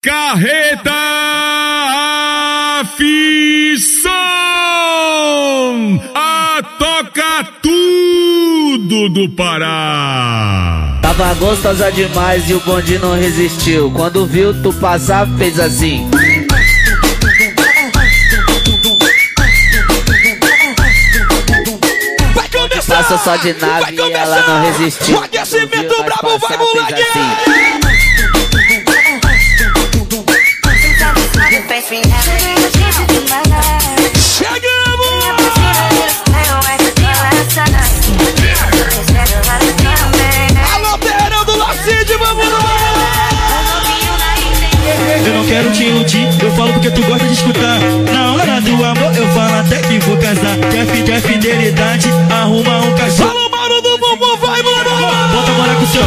Carreta Aflição, a toca tudo do Pará. Tava gostosa demais e o bonde não resistiu. Quando viu tu passar, fez assim. Passa só de nave e ela não resistiu. O aquecimento brabo vai, moleque! Chegamos! Alô, Terão do Lacide, vamos lá! Eu não quero te iludir, eu falo porque tu gosta de escutar. Na hora do amor eu falo até que vou casar. Quer fidelidade, arruma um cachorro. Fala, mano do bumbum, vai, mano! Bota a moral com o seu.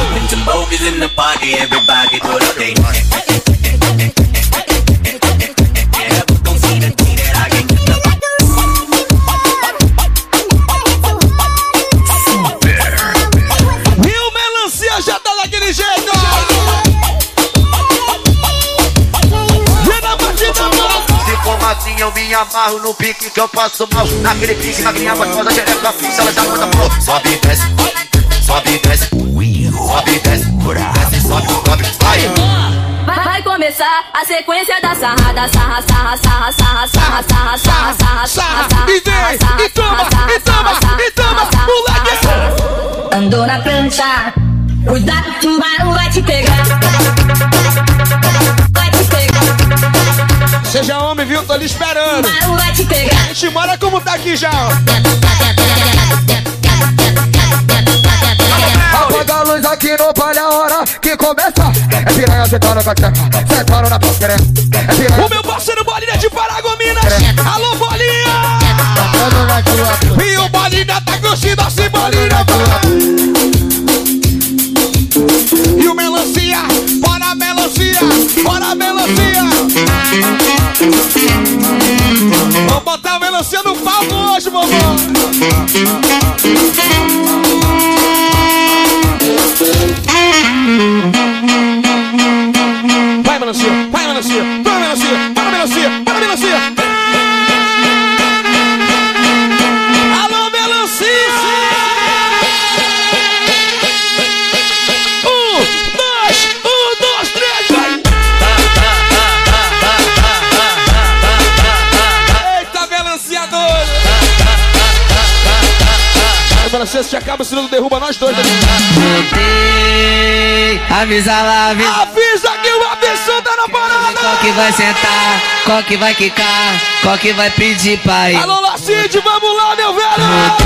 E o Melancia já tá daquele jeito! Assim eu me amarro no pique que eu passo mal. Naquele pique, magrinha gostosa, xereca, fixa, ela já manda pro. Sobe e desce, sobe e desce, sobe e desce, desce, sobe, sobe, vai. Vai começar a sequência da sarrada, sarra, sarra, sarra, sarra, sarra, sarra, sarra, sarra, sarra, e vem, e toma, e toma, e toma, moleque! Andou na prancha, cuidado, o tubarão vai te pegar. Vai te pegar. Seja homem, viu? Tô lhe esperando. Vai te pegar. A gente mora como tá aqui já, ó. Apaga a luz aqui no palha, a hora que começa. É piranha sentando com a tcheca, sentando na porqueira. O meu parceiro Bolinha de Paragominas. Alô, Bolinha! E o Bolinha tá curtindo assim, Bolinha. E o Melancia, bora Melancia, bora Melancia. Vamos botar o Melancia no palco hoje, vovô. Vai, Melancia, vai, Melancia, vai, Melancia, bora Melancia, bora Melancia. Alô, Melancia! 1, 2, 3, vai! Eita, Melancia doido! Aí, Melancia, se acaba, senão não derruba nós dois. Avisa lá, avisa. Avisa que o Abisson tá na parada! Qual que vai sentar, qual que vai quicar, qual que vai pedir pra ir. Alô, Lacide, vamos lá, meu velho!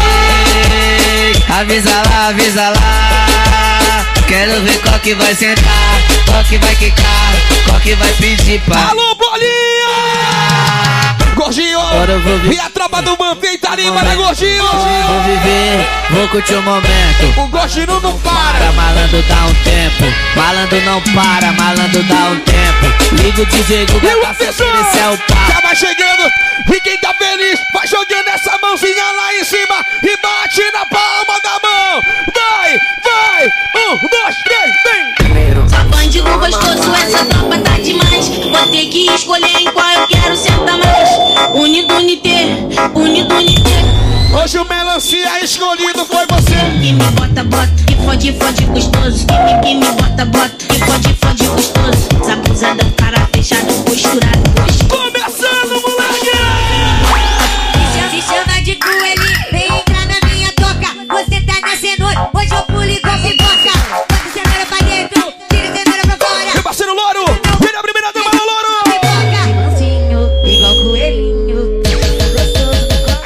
Avisa lá, avisa lá. Quero ver qual que vai sentar, qual que vai quicar, qual que vai pedir pra ir. Alô, Bolinha! Gordinho! E a tropa do Manpim tá animada, né, Gordinho? Vou viver, vou curtir o momento. O Gordinho não para! Malandro dá um tempo, malandro não para, malandro dá um tempo. Liga o DJ Guga pra oferecer o papo. Já vai chegando, e quem tá feliz vai jogando essa mãozinha lá em cima e bate na palma da mão. Vai, vai! 1, 2, 3, vem! Bandido gostoso, essa tropa tá demais. Vou ter que escolher em qual eu quero sentar mais. Unido, unité, unido, unité. Hoje o Melancia escolhido foi você. Que me bota, bota, que fode, fode gostoso. Que me bota, bota, que fode, fode gostoso. Essa blusa da cara fechada, posturada. Começando, moleque! Se chama de coelhinho, vem entrar na minha toca. Você tá na cenoura, hoje eu pulo igual pipoca. Bota cenoura pra dentro, tira cenoura pra fora. Meu parceiro Louro, vira a primeira dama, Louro! Mansinho, igual coelhinho. Gostoso do copo.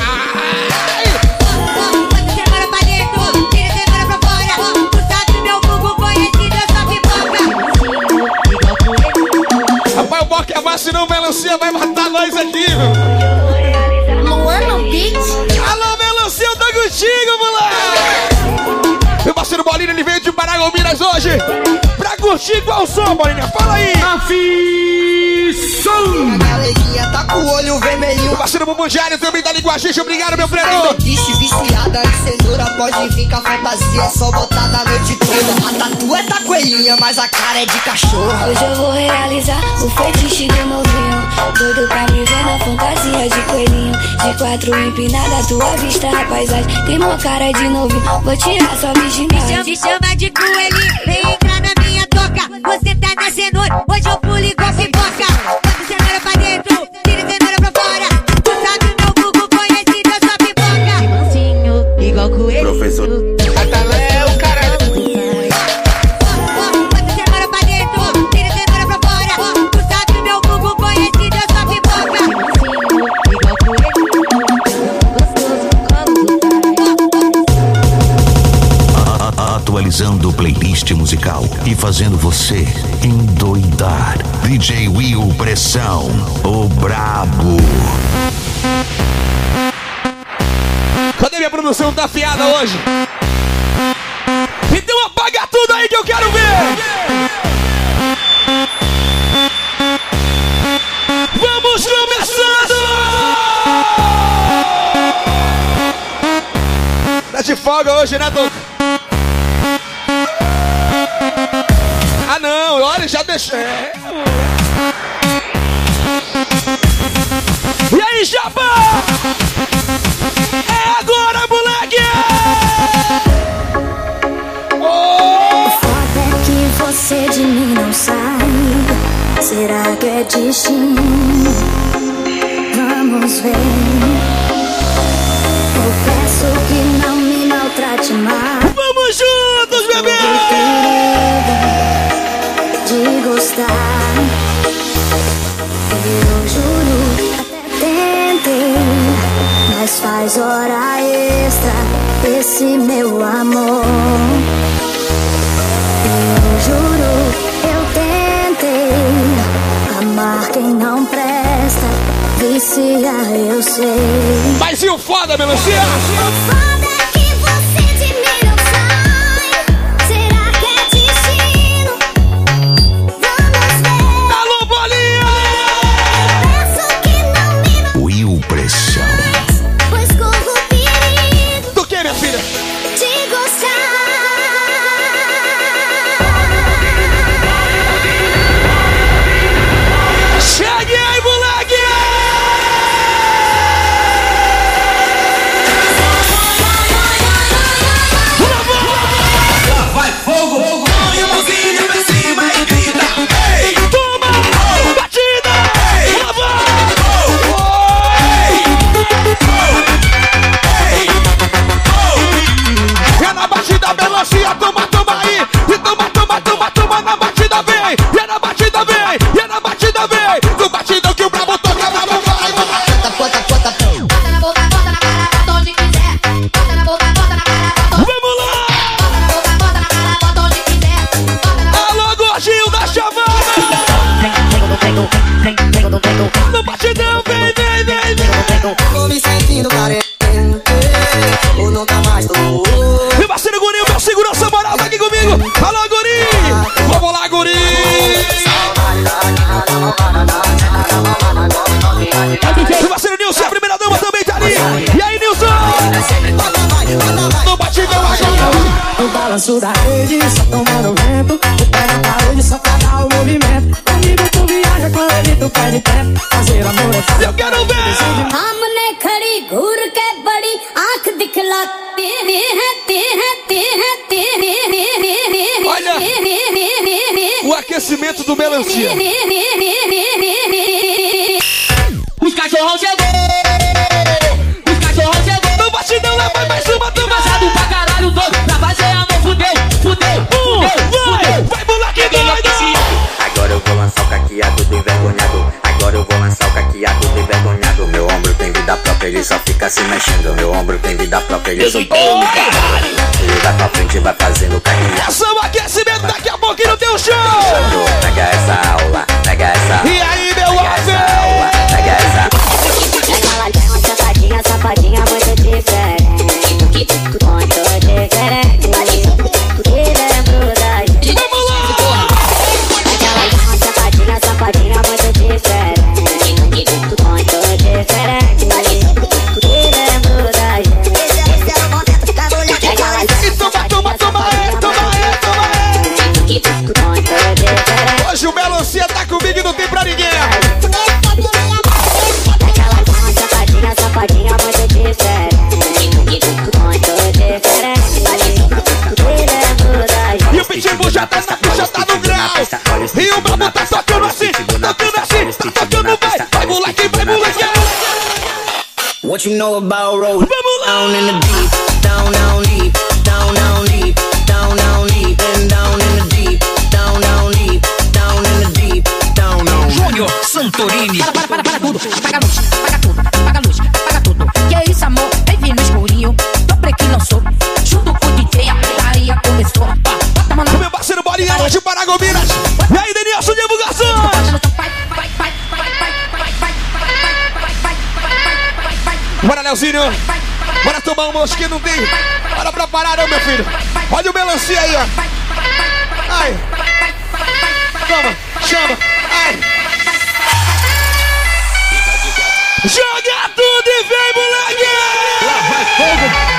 Bota cenoura pra dentro, tira cenoura pra fora. Tu sabe meu bumbum conhecido, eu sou pipoca. Mansinho, igual coelhinho. Rapaz, o Boca abaixo não, Melancia vai matar nós aqui, meu. Luana Beat. Alô, Melancia, eu tô contigo, moleque! Meu parceiro Bolinha, ele veio de Paragominas hoje pra curtir qual som, Bolinha? Fala aí! Aflição. A galeguinha tá com o olho vermelhinho. Meu parceiro parceiro Bumbum Diário também tá ali com a gente. Obrigado, meu freio. Fetiche viciada em cenoura, pode vir com a fantasia, é só botar na noite toda. A tatu é da coelhinha, mas a cara é de cachorro. Hoje eu vou realizar o fetiche do novinho, doido pra me ver na fantasia de coelhinho. De quatro empinada, tua vista a paisagem, tem mó cara de novinho, vou tirar sua virgindade. Me chama de coelhinho, vem entrar na minha toca. Você tá na cenoura, hoje eu pulo igual pipoca. Bota cenoura pra dentro, tira cenoura pra fora. Tu sabe meu Google conhecido, eu sou pipoca. De mansinho, igual coelhinho. Professor. É o caralho. Bota cenoura pra dentro, tira cenoura pra fora. Tu sabe meu Google conhecido, eu sou pipoca. De mansinho, igual coelhinho. Gostoso como Atualizando o playlist musical e fazendo você endoidar. DJ Will Pressão, o brabo. Cadê minha produção? Tá afiada hoje. Então apaga tudo aí que eu quero ver. Vamos começando. Tá de folga hoje, né, Doug? Ah, não, olha, já deixei. E aí, Jabá? É agora, moleque! O foda é que você de mim não sai. Será que é destino? Vamos ver. Eu peço que não me maltrate mais. Vamos juntos, bebê! De gostar, eu juro, até tentei, mas faz hora extra esse meu amor. Eu juro, eu tentei amar quem não presta, vicia eu sei. Mas e o foda, melancia? O foda é que você de mim não sai. Será que é destino? Vamos ver. Alô, bolinha! Peço que não me Will Pressão. pois corro o perigo Do que, minha filha? de gostar. Chegue aí, moleque! Vai fogo, fogo. Põe a mãozinha pra cima e grita. Ei! Toma! Batida! Lava! É na batida, melancia, toma, toma aí! E toma, toma, toma, toma, na batida vem! E é na batida vem! E é na batida vem! No batidão que o brabo toca, brabo vai, vai! Bota na boca, bota na cara, bota onde quiser. Bota na boca, bota na cara, bota onde Vamos lá! Bota na boca, bota na cara, bota onde quiser. Bota na Alô, gordinho da chamada! No batidão, vem, vem, vem, vem! Tô me sentindo carente, ou nunca mais tô. Meu parceiro Guri, meu segurança moral tá aqui comigo! Alô, Guri! Vamos lá, Guri! Meu parceiro Nilson, a primeira dama também tá ali! E aí, Nilson? No batidão agora! No balanço da rede, só tomando vento. Tu pega a parede só pra dar o movimento. Comigo tu viaja, com ele tu pede tempo. Fazer amor é fácil. Eu quero ver! हमने खड़ी घूर के बड़ी आंख दिखलाती है Olha o aquecimento do melancia! Os cachorrão chegou! Os cachorrão chegou! No batidão lá vai mais uma também! Passado pra caralho todo, pra fazer amor, fudeu, fudeu, fudeu, Vai, moleque doido! Agora eu vou lançar o caqueado do envergonhado. Agora eu vou lançar o caqueado do envergonhado. Meu ombro tem vida própria, ele só fica se mexendo. Meu ombro tem vida própria, ele só fica ele vai pra frente e vai fazendo caqueado. Essa é o aquecimento, daqui a pouquinho no teu show! Pega essa aula, pega essa aula. E aí, meu Pega essa aula, pega essa Ela tem uma safadinha, safadinha muito diferente. Muito diferente. Que lembro da gente. Vamos lá! Ela tem uma safadinha, safadinha muito diferente. Muito diferente. assim, tocando assim, tá tocando, vai moleque, vai moleque. What you know about rolling down in the deep, down, down deep, down, down deep, down, down deep, and down in the deep, down, down deep, down in the deep, down, down. Júnior Santorini. Para tudo, apaga a luz, apaga tudo, apaga a luz, apaga tudo. Que é isso, amor? Baby no escurinho, dobre que lançou, junto com o DJ, a putaria começou. Bota a mão na meu parceiro Bolinha, lá de Paragominas. E aí, Denilson, divulgações. Bora, Leozinho. Bora tomar um mosquinho, não tem. Bora pra parar, não, meu filho. Olha o melancia aí, ó. Ai. Toma, chama. Ai. Joga tudo e vem, moleque. Lá vai fogo.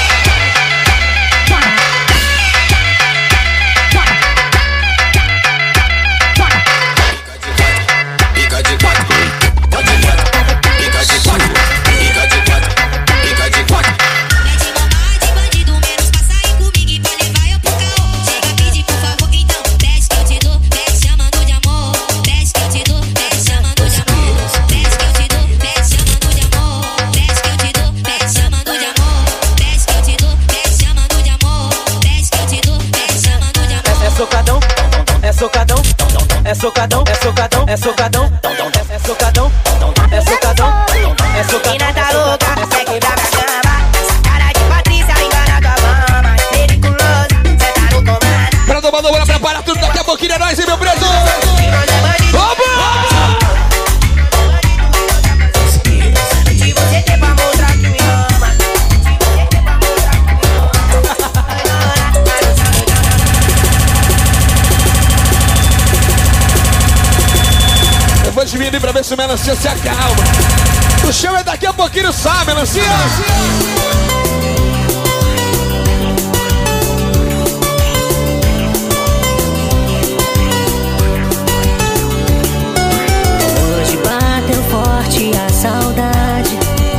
É socadão, é socadão, é socadão, é socadão, é socadão, é socadão. Mina tá louca, quer quebrar pra cama. Essa cara de Patrícia engana tua mama. Periculoso, cê tá no comando. Pra tomar, bora preparar tudo, daqui a pouquinho é nóis, hein, meu preto? Se você tem pra mostrar que me ama. Vou diminuir pra ver se o melancia se acalma. O chão é daqui a pouquinho, sabe, melancia? Hoje bateu forte a saudade,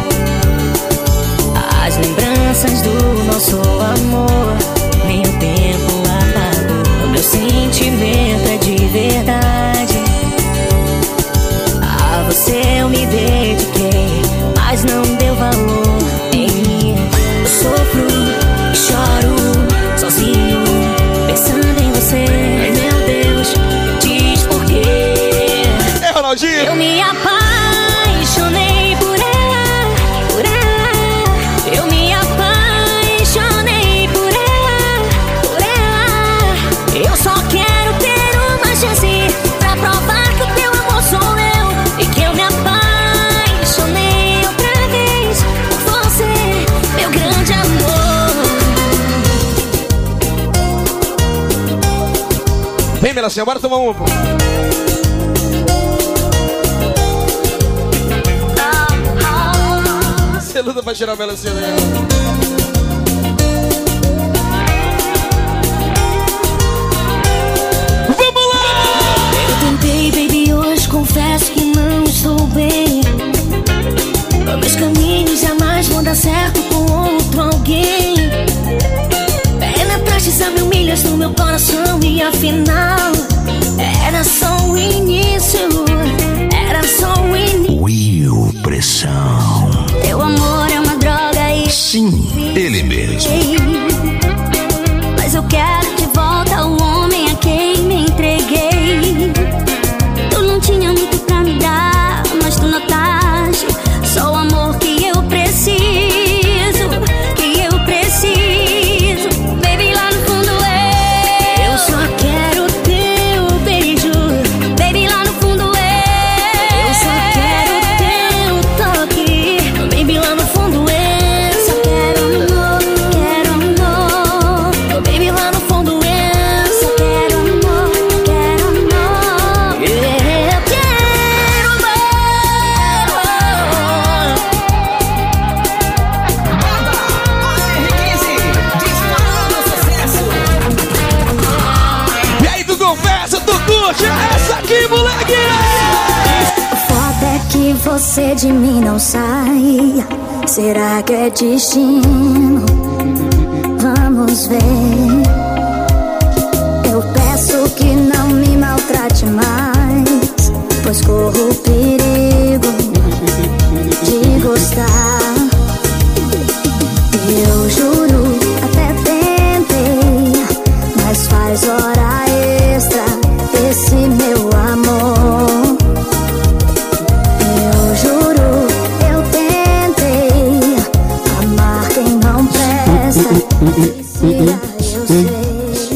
as lembranças do nosso amor. Nem o tempo apagou, o meu sentimento é de verdade. A você eu me dediquei, mas não deu valor em mim. Eu sofro e choro sozinho, pensando em você. Meu Deus, diz por quê. É, Ronaldinho. Eu me apaixonei por ela, por ela. Eu me apaixonei por ela, por ela. Eu só quero ter uma chance pra provar que o teu amor sou eu. E que eu me apaixonei outra vez por você, meu grande amor. Vem, melancia, bora tomar um, pô. Você luta pra tirar a melancia dela. Vamos lá! Eu tentei, baby, hoje confesso que não estou bem. Meus caminhos jamais vão dar certo com outro alguém. Penetraste, me humilhas no meu coração e afinal era só o início, era só o início. Will Pressão. Teu amor é uma droga e sim, ele mesmo. Mas eu quero de volta o homem a quem me entreguei. Tu não tinha muito pra me dar, mas tu notaste só o amor que eu preciso, que eu preciso. Baby, lá no fundo eu só quero teu beijo. Baby, lá no fundo eu só quero teu toque. Baby, lá no fundo eu só quero amor, quero amor. Baby, lá no fundo eu só quero amor, quero amor. Eu quero amor. E aí, tu confessa, tu curte essa aqui, moleque! O foda é que você de mim não sai. Será que é destino? Vamos ver. Eu peço que não me maltrate mais. pois corro o perigo de gostar. Eu juro, até tentei, mas faz hora extra esse meu amor. Eu juro, eu tentei amar quem não presta. Mentira, eu sei.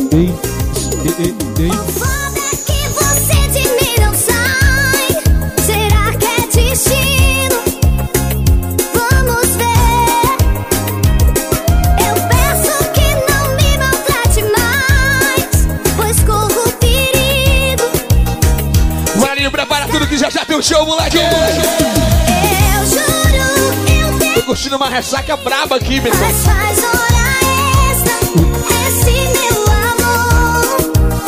Foda é que você de mim não sai. Será que é destino? Vamos ver. Eu peço que não me maltrate mais, pois corro perigo. Moraninho, prepara tudo que já tem um show, moleque. Eu juro, eu Tô curtindo uma ressaca braba aqui, meu irmão. mas faz hora extra esse meu amor.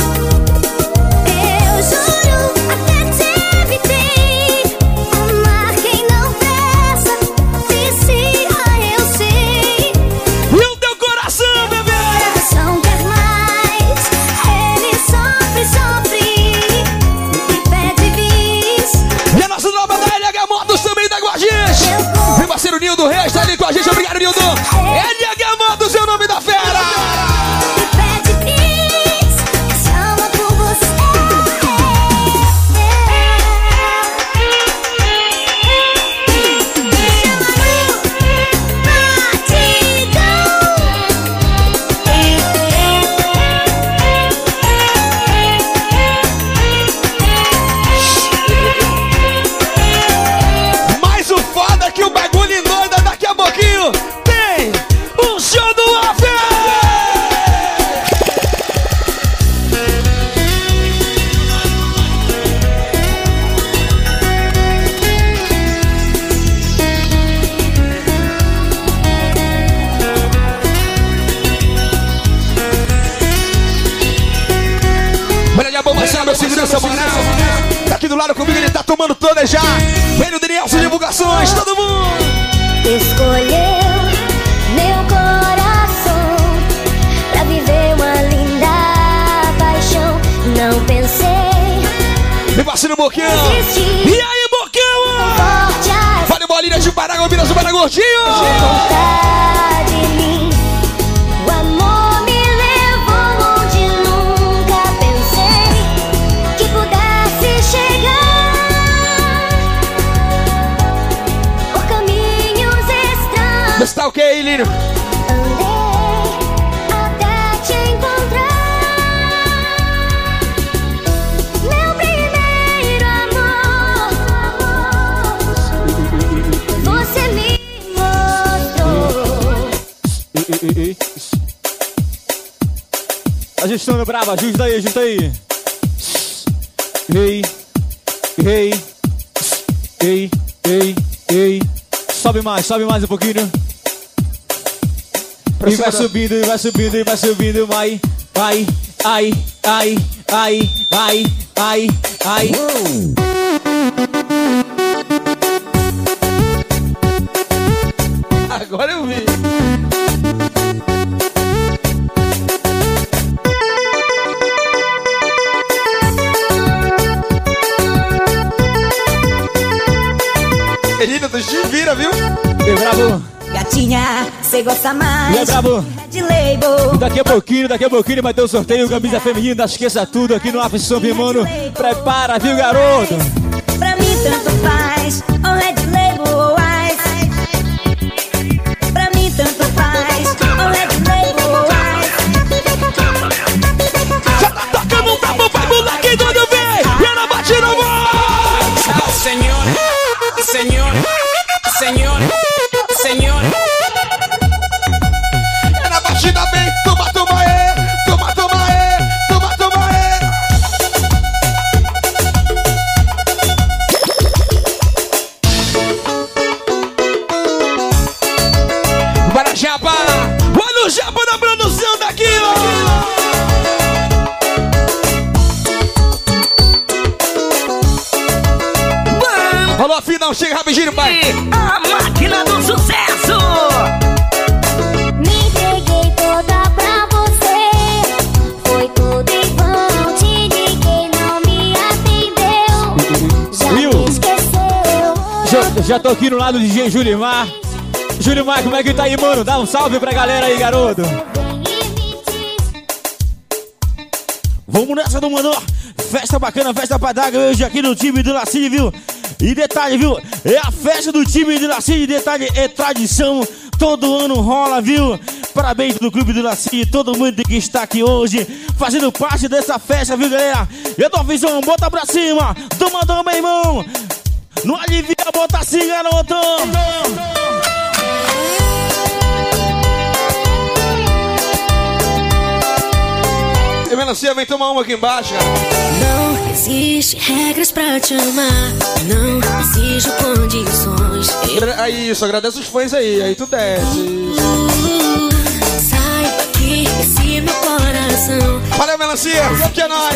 Eu juro, até te evitei amar quem não presta. Vicia, eu sei. E o teu coração, bebê? Coração quer mais, ele sofre e pede bis. E a nossa nova da LH Motos também tá com a gente. Meu parceiro Nildo Reis tá ali com a gente. Obrigado, Nildo. LH Motos é o nome da fera. Pede bis, chama por você. Mas o foda é que o bagulho endoida daqui a pouquinho. Tem um show do Afé. Olha a bomba, meu segurança, mano. Tá aqui do lado comigo, ele tá tomando todas já. Vem no Danielson Divulgações, todo mundo. Escolheu meu coração pra viver uma linda paixão. Não pensei Meu parceiro Bocão. existir. E aí, Bocão? Forte a Vale bolinha de Paraná, Minas do Paragordinho. vontade de mim. O amor me levou onde nunca pensei que pudesse chegar. Por caminhos estranhos Você tá ok, Lírio? andei até te encontrar. Meu primeiro amor, você me mostrou. Ajustando brava, ajusta aí, ajusta aí. Ei, ei, ei, ei. Sobe mais um pouquinho. E vai subindo, e vai subindo, e vai subindo, vai, ai, ai, ai, ai, ai, ai, ai. Agora eu vi. Menina, tu te vira, viu? E bravo. Gatinha, cê gosta mais E aí, bravo. de label. Daqui a pouquinho vai ter o sorteio, camisa feminina, esqueça tudo aqui no Afro Mano. Prepara, viu, garoto? Pra mim tanto faz, ou Red Label ou Ice. Pra mim tanto faz, ou Red Label ou Ice. Já tá tocando um brabo, vai moleque doido, vem! E ela bate na voz! Senhor, senhor, senhor, senhor. É na batida bem, toma, toma, toma, toma, toma, toma, Para Japa! Olha o Japa da produção daqui, ó! Falou a final, chega rapidinho, pai! A máquina do sucesso! Me entreguei toda pra você. Foi tudo em vão. Te liguei, não me atendeu. Já Eu já tô aqui no lado do DJ Julimar. Julimar, como é que tá aí, mano? Dá um salve pra galera aí, garoto. Vamos nessa do mano. Festa bacana, festa pra dar hoje aqui no time do Lacide, viu? E detalhe, viu? É a festa do time do Lacide, detalhe, é tradição. Todo ano rola, viu? Parabéns do Clube do Lacide, todo mundo que está aqui hoje, fazendo parte dessa festa, viu, galera? Eu tô visão, bota pra cima. Tomador, meu irmão. Não alivia, bota assim, garoto. E Melancia, vem tomar uma aqui embaixo, cara. Não existe regras pra te amar, não exijo condições. Isso, agradece os fãs aí tu desce. Saiba que esse meu coração. Valeu, Melancia, que é nóis.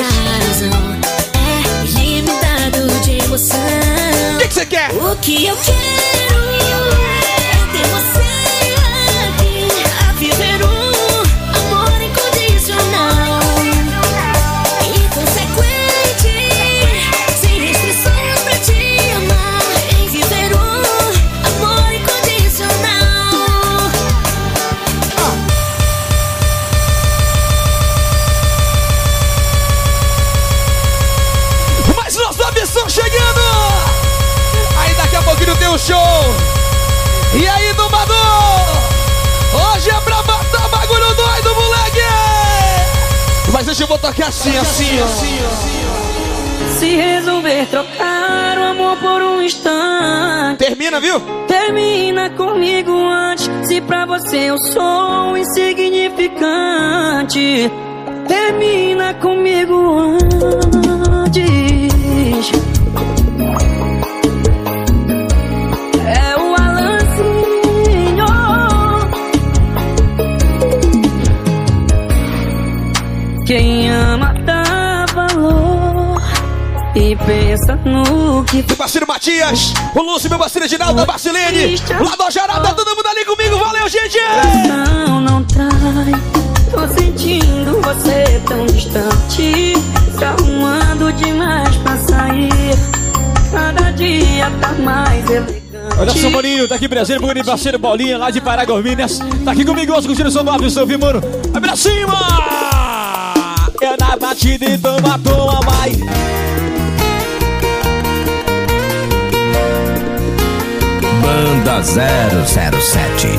É ilimitado de emoção. O que você quer? O que eu quero é ter você aqui, a viver amor incondicional. Chegando! Aí daqui a pouquinho tem um show! E aí, Domador? Hoje é pra matar bagulho doido, moleque! Mas deixa eu botar aqui assim. Se resolver trocar o amor por um instante, termina, viu? Termina comigo antes. Se pra você eu sou insignificante, termina comigo antes. É o Alanzinho. Quem ama dá valor e pensa no que... Meu parceiro Matias, o Lúcio, meu parceiro Edinaldo, a Barcelene, lá do Jarada, todo mundo ali comigo, valeu, gente! Não trai, tô sentindo você tão distante, se arrumando demais pra sair, cada dia tá mais elegante. Olha só, Maninho, tá aqui presente, meu parceiro Paulinha, lá de Paragominas. Tá aqui comigo hoje, curtindo o som do Alves, seu ouvido, mano. Vai pra cima! É na batida e toma, vai. Banda 007.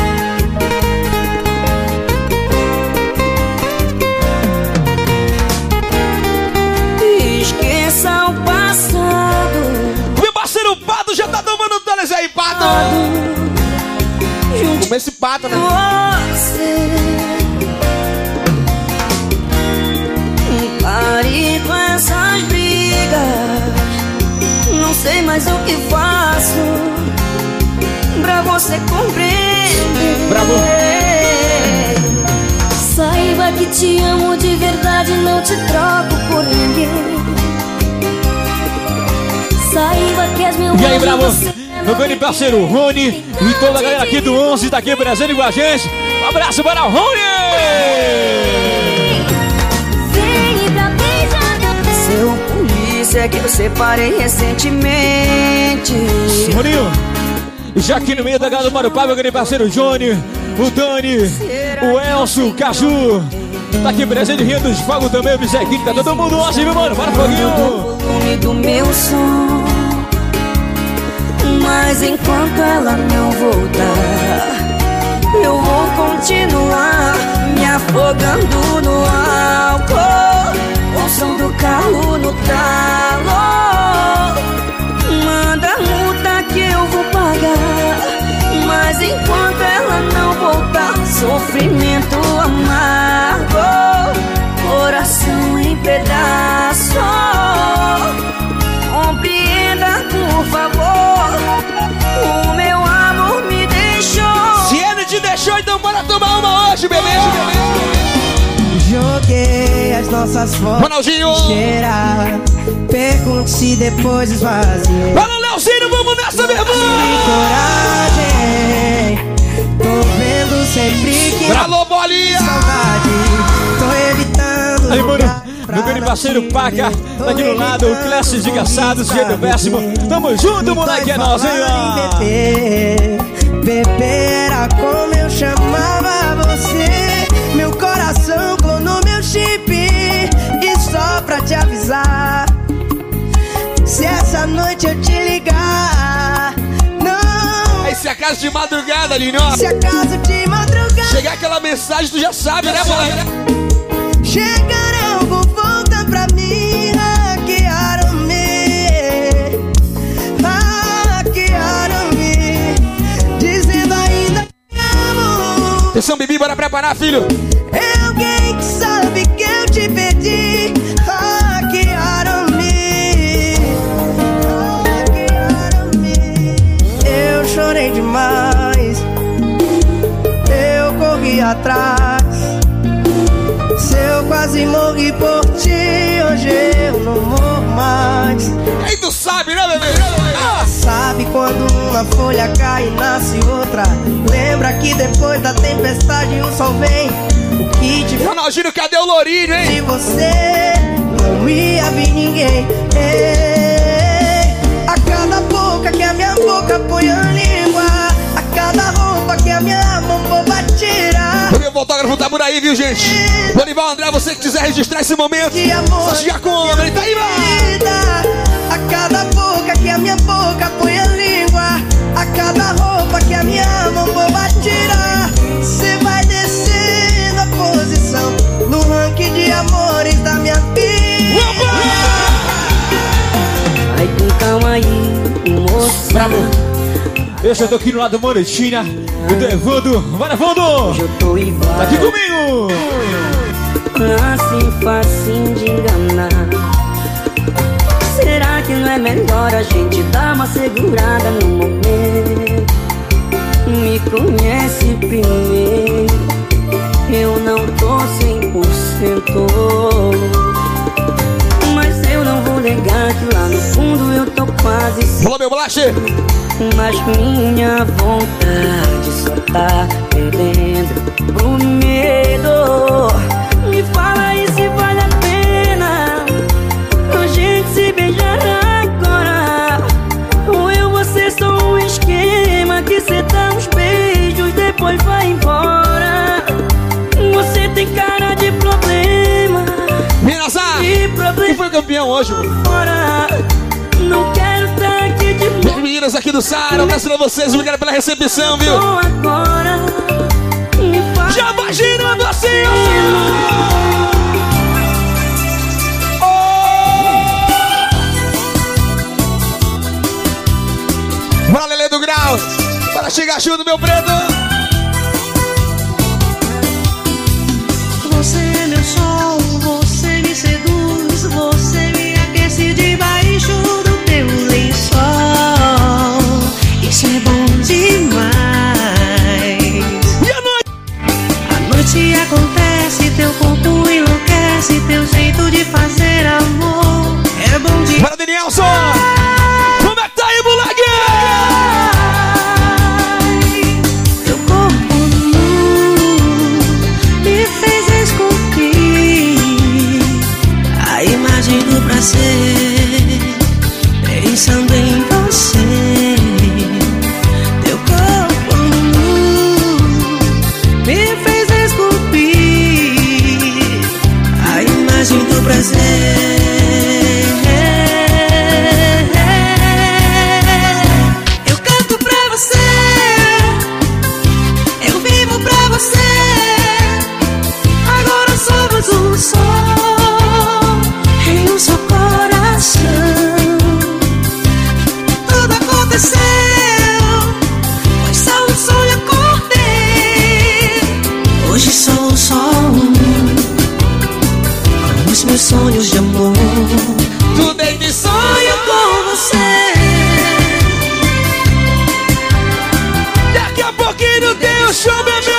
Esqueça o passado. Meu parceiro Pato já tá tomando teles aí, Pato. Como esse Pato, né? Pare com essas brigas. Não sei mais o que faço pra você compreender. Bravo. Saiba que te amo de verdade, não te troco por ninguém. Saiba que és meu. E aí, Bravo? Meu grande parceiro Rony e toda a galera aqui do 11 tá aqui presente com a gente. Um abraço para o Rony! Seu polícia que eu separei recentemente. Roninho, já aqui no meio da galera do Marupá, meu grande parceiro Johnny, o Dani, o Elcio, o Caju. Tá aqui presente Rio dos Fogos também, o Bizequinho. Tá todo mundo assim, meu mano? Bora, Foguinho! O volume do meu som, mas enquanto ela não voltar, eu vou continuar me afogando no álcool. O som do carro no talo, manda a multa que eu vou pagar. Mas enquanto ela não voltar, sofrimento amargo, coração em pedaços. Compreenda, por favor, o meu amor me deixou. Se ele te deixou, então bora tomar uma hoje, bebê. Joguei as nossas fotos. Ronaldinho! Cheirar. Pergunto se depois esvaziei. Fala, Leozinho, vamos nessa, meu irmão! Coragem. Tô vendo sempre que. Alô, bolinha! Saudade. Tô evitando. Aí, mano, no meu grande parceiro Paca, tá aqui do lado, o Clécio de Gaçados, Diego Péssimo. Tamo junto, moleque, é nós, hein? Bebê era como eu chamava você. Meu coração clonou meu chip. E só pra te avisar, se essa noite eu te ligar, não. Aí se acaso de madrugada, Linho, ó. Se acaso de madrugada chegar aquela mensagem, tu já sabe, né, moleque? chegarão, vou voltar pra mim. Hackearam-me, dizendo ainda te amo. Atenção, Bibi, bora preparar, filho. É alguém que sabe que eu te perdi. Hackearam-me, eu chorei demais, eu corri atrás. Se eu quase morri por ti, hoje eu não morro mais. Aí tu sabe, né, bebê? Sabe quando uma folha cai e nasce outra? Lembra que depois da tempestade o sol vem. O que te Ronaldinho, cadê o Lourinho, hein? De você não ia vir ninguém. Ei, a cada boca que a minha boca põe a língua, a cada roupa que a minha mão boba tira. O meu fotógrafo tá por aí, viu, gente? Dorival André, você que quiser registrar esse momento, só chegar com o homem, ele tá aí, mano. A cada boca que a minha boca põe a língua, a cada roupa que a minha mão boba tira. Cê vai descendo a posição no ranking de amores da minha vida. Vai com calma aí, moça. Bravo. Eu tô aqui no lado do Moretina e do Evandro. Bora, Evandro! Hoje eu tô igual. Tá aqui comigo! Assim facinho de enganar. Será que não é melhor a gente dar uma segurada no momento? Me conhece primeiro, eu não tô 100%. Mas eu não vou negar que lá no fundo eu tô quase. Falou, meu bolache! Mas minha vontade só tá perdendo pro medo. Me fala aí se vale a pena a gente se beijar agora, ou eu vou ser só um esquema que cê dá uns beijos, depois vai embora. Você tem cara de problema. Minazar! Quem foi campeão hoje, mano? Não quero estar aqui de novo. Meninas aqui do Sara, abraço pra vocês, obrigado pela recepção, viu? Agora, já vai girando assim, Bora, Lelê do Grau, para chegar junto, meu preto. Você é meu sol, você me seduz, você me aquece debaixo do teu lençol. Isso é bom demais. E a noite? A noite acontece, teu corpo enlouquece, teu jeito de fazer amor é bom demais. Bora, Danielson! Como é que tá aí, moleque? Teu corpo nu me fez esculpir a imagem do prazer, pensando em você. Teu corpo nu me fez esculpir a imagem do prazer. Eu canto pra você, eu vivo pra você. Agora somos um só, em um só coração. Tudo aconteceu, pois só um sonho acordei. Hoje sou só um, com os meus sonhos de amor. Tudo é de Sonho com você. Daqui a pouquinho tem o show, bebê!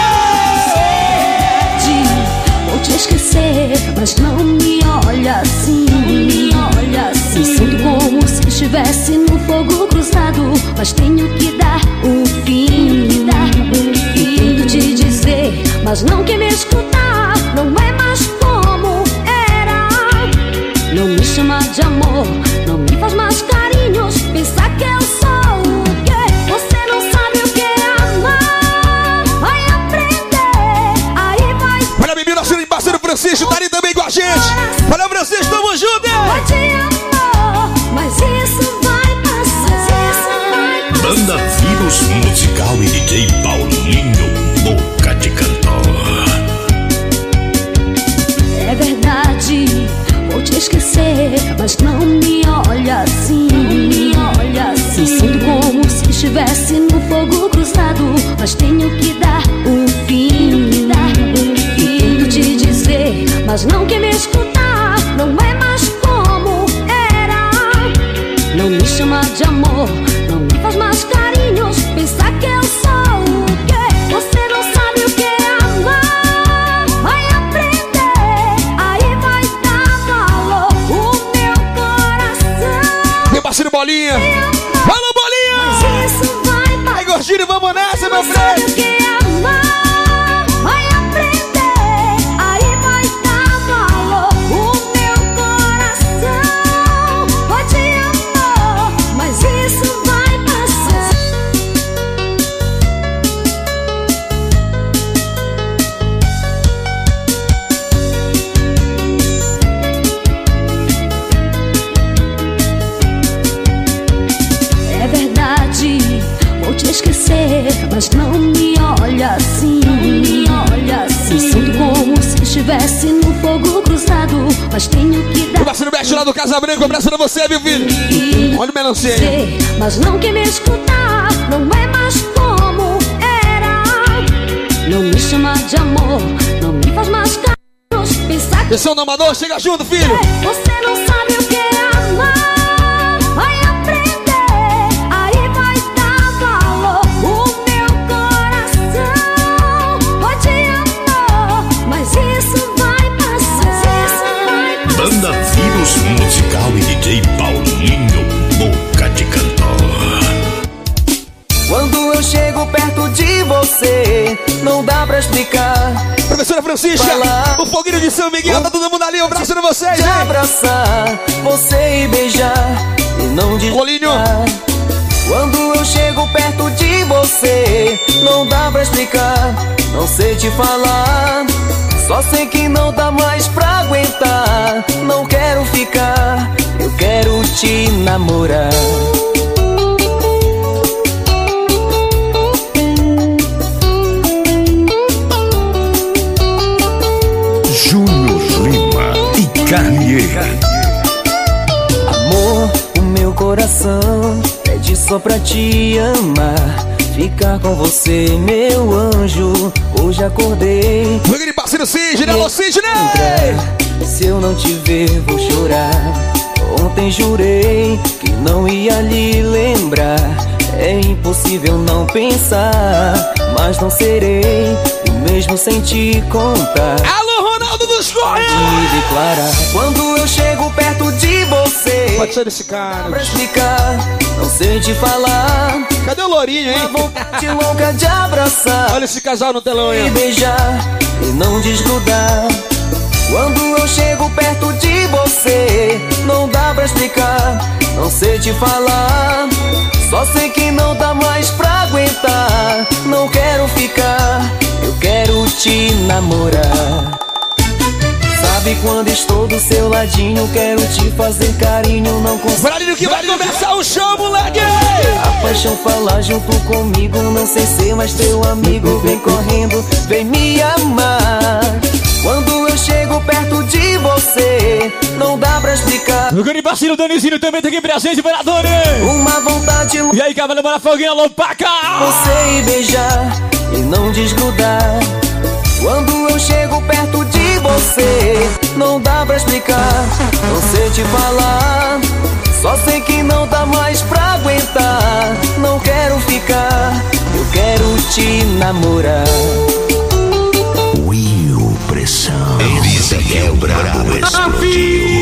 Vou te esquecer, mas não me olha assim. Me sinto como se estivesse no fogo cruzado, mas tenho que dar o fim. Tento te dizer, mas não quer me escutar. Não é mais como era. de amor, não me faz mais carinhos. Pensa que eu sou o quê? Você não sabe o que é amar. Vai aprender, aí vai. Olha, menino, nosso parceiro Francisco, tá ali também com a gente. Valeu, Francisco, tamo junto, hein? Vai te amor, mas isso vai passar. Banda Vírus Musical e DJ Paulinho, Boca de Cantor. É verdade, vou te esquecer, mas não me olha assim. Me sinto como se estivesse no fogo cruzado, mas tenho que dar um fim. E tento te dizer, mas não quer me escutar. Não é mais como era. Não me chama de amor, não me faz mais carinhos. Pensa que eu sou o quê? Você não sabe o que é amar. Vai aprender, aí vai dar valor o meu coração. Meu parceiro Bolinha. Fala, Bolinha! Mas isso vai passar. Aí, gordinho, vamos nessa, meu Sabe o filho. que é amar. Vai aprender, aí vai dar valor o meu coração. Vou te amar, mas isso vai passar. É verdade, vou te esquecer, mas não me olha assim. Me sinto como se estivesse no fogo cruzado, mas tenho que dar. O parceiro Bete lá do Casa Branca, um abraço pra você, meu filho. Olha o melancia aí. Mas não quer me escutar, não é mais como era. Não me chama de amor, não me faz mais carinhos. Pensar que Atenção, namador, chega junto, filho. você não sabe o que é amar. Vai aprender, aí vai dar valor o meu coração. Vou te amar, mas isso vai passar. Banda Vírus Musical e DJ Paulinho, Boca de Cantor. Quando eu chego perto de você, não dá pra explicar. Professora Francisca, o foguinho de São Miguel, tá todo mundo ali, um abraço pra vocês, Te hein? abraçar, você e beijar e não desligar. Quando eu chego perto de você, não dá pra explicar, não sei te falar. Só sei que não dá mais pra aguentar. Não quero ficar, eu quero te namorar. Júnior Lima e Carnier. Amor, o meu coração pede só pra te amar. Ficar com você, meu anjo. Hoje acordei. Meu querido parceiro Sidney, alô Sidney! Se eu não te ver, vou chorar. Ontem jurei que não ia lhe lembrar. É impossível não pensar, mas não serei o mesmo sem te contar. Alô, Ronaldo dos Correios! Me declarar. Quando eu chego perto de você, pode ser esse cara. Pra explicar, não sei te falar. Cadê o Lourinho, hein? Uma vontade louca de abraçar. Olha esse casal no telão aí. E beijar e não desgrudar. Quando eu chego perto de você, não dá pra explicar, não sei te falar. Só sei que não dá mais pra aguentar. Não quero ficar, eu quero te namorar. Sabe quando estou do seu ladinho, quero te fazer carinho, não consigo. Bralinho que vai começar o show, moleque! A paixão fala junto comigo, não sei ser mais teu amigo. Vem correndo, vem me amar. Quando eu chego perto de você, não dá pra explicar. Meu grande parceiro Danizinho também tem aqui presente, vereador. Uma vontade. E aí, cavalo, bora foguinha, alô, paca! Você e beijar e não desgrudar. Quando eu chego perto de você, não dá pra explicar, não sei te falar. Só sei que não dá mais pra aguentar. Não quero ficar, eu quero te namorar. Will Pressão. Esse é o brabo explodiu.